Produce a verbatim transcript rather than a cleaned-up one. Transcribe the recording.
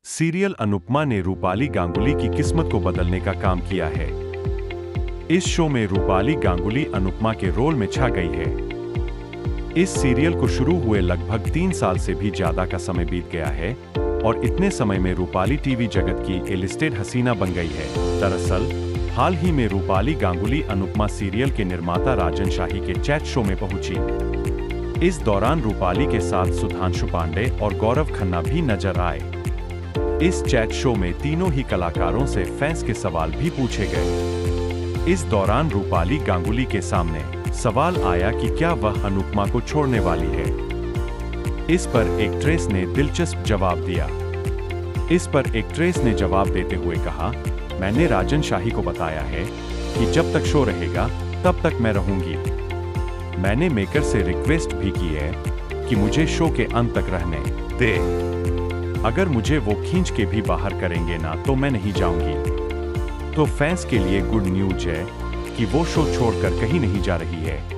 Serial Anupama ने रूपाली गांगुली की किस्मत को बदलने का काम किया है। इस शो में रूपाली गांगुली अनुपमा के रोल में छा गई है। इस सीरियल को शुरू हुए लगभग तीन साल से भी ज्यादा का समय बीत गया है और इतने समय में रूपाली टीवी जगत की ए लिस्टेड हसीना बन गई है। दरअसल हाल ही में रूपाली गांगुली अनुपमा सीरियल के निर्माता राजन शाही के चैट शो में पहुंची। इस दौरान रूपाली के साथ सुधांशु पांडे और गौरव खन्ना भी नजर आए। इस चैट शो में तीनों ही कलाकारों से फैंस के सवाल भी पूछे गए। इस दौरान रूपाली गांगुली के सामने सवाल आया कि क्या वह अनुपमा को छोड़ने वाली है। इस पर एक्ट्रेस ने दिलचस्प जवाब दिया। इस पर एक्ट्रेस ने जवाब देते हुए कहा, मैंने राजन शाही को बताया है कि जब तक शो रहेगा तब तक मैं रहूंगी। मैंने मेकर से रिक्वेस्ट भी की है कि मुझे शो के अंत तक रहने दे। अगर मुझे वो खींच के भी बाहर करेंगे ना तो मैं नहीं जाऊंगी। तो फैंस के लिए गुड न्यूज है कि वो शो छोड़कर कहीं नहीं जा रही है।